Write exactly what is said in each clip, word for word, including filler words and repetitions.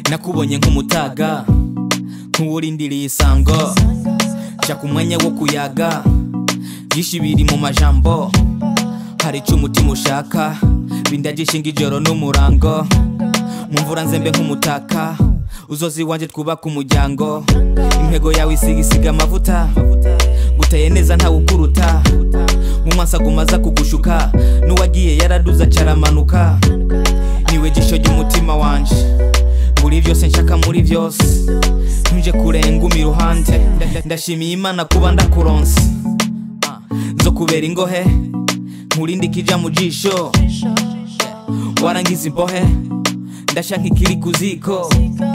nakubonye nk'umutaga nk'uwurindiriye isango nshaka umwanya wo kuyaga byinshi biri mu majambo hari icyo umutima ushaka bindagishinga ijoro n'umurango mu mvura nzembe nk'umutaka uzozi wanje twubaka umuryango intego yawe isiga isiga amavuta guteye neza ntawe ukuruta mu maso agumaza kugushuka n'uwagiye yaraduza caramanuka niwe gisho ry'umutima wanje buri byose nshaka muri byose ntuje kurenga umi ruhande ndashimiye Imana kuba ndakuronse nzo kubera ingohe nkurindi kija mu jisho warangiza imbohe ndashaka ikiri kuziko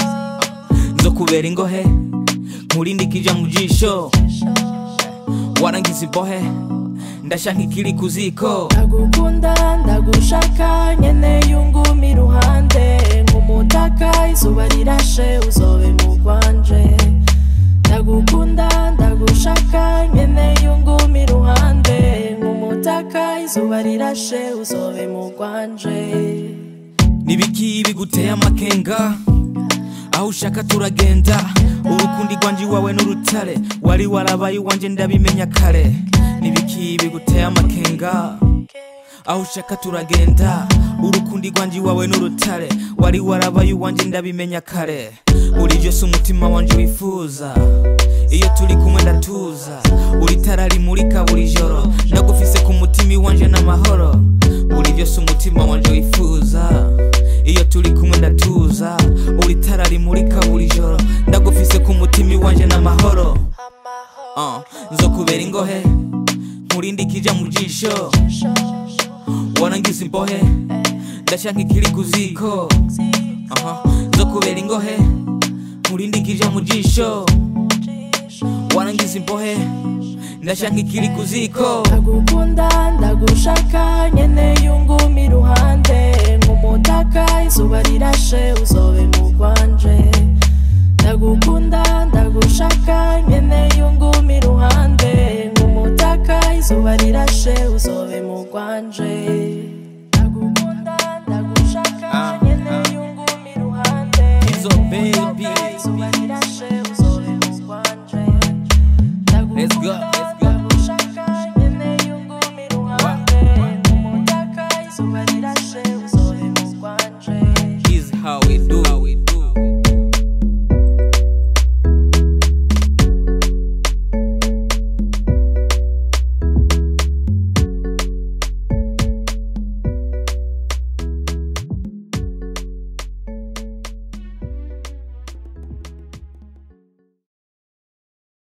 nzo kubera ingohe nkurindi kija mu jisho warangiza imbohe ndashaka ikiri kuziko ndagukunda ndagushaka nyene yungumi ruhande nk'umutaka izuba rirashe uzobe mu rwanje ndagukunda ndagushaka nyene yungumi ruhande nk'umutaka izuba rirashe uzobe mu rwanje nibiki biguteye amakenga aho ushaka turagenda urukundi rwanje wawe n'urutare wari warabaye wanje ndabimenya kare nibiki biguteye amakenga aho ushaka turagenda urukundi rwanje wawe n'urutare wari warabaye wanje ndabimenya kare uri byose umutima wanje wifuza iyo turi kumwe ndatuza uri tara rimurika buri joro ndagufise ku mutima wanje n'amahoro uri byose umutima wanje wifuza iyo turi kumwe ndatuza uri tara rimurika buri joro ndagufise ku mutima wanje n'amahoro uh, nzo kubera ingohe nkurindi kija mu jisho warangiza imbohe ndashaka ikiri kuziko uh, nzo kubera ingohe nkurindi kija mu jisho warangiza imbohe ndashaka ikiri kuziko ndagukunda ndagushaka nyene yungumi ruhande nk'umutaka izuba rirashe uzobe mu rwanje ndagukunda ndagushaka nyene yungumi ruhande nk'umutaka izuba rirashe uzobe mu rwanje ndagukunda ndagushaka nyene yungumi ruhande izo baby izuba rirashe uzobe mu rwanje let's go izuba rirashe uzobe mu rwanje is how we do how we do